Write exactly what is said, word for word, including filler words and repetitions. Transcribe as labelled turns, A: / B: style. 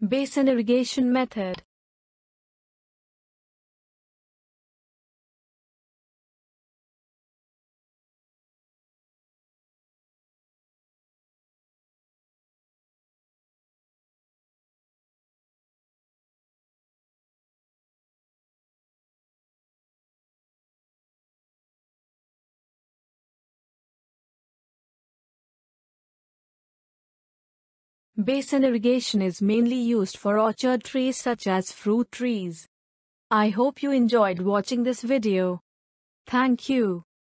A: Basin irrigation method. Basin irrigation is mainly used for orchard trees such as fruit trees. I hope you enjoyed watching this video. Thank you.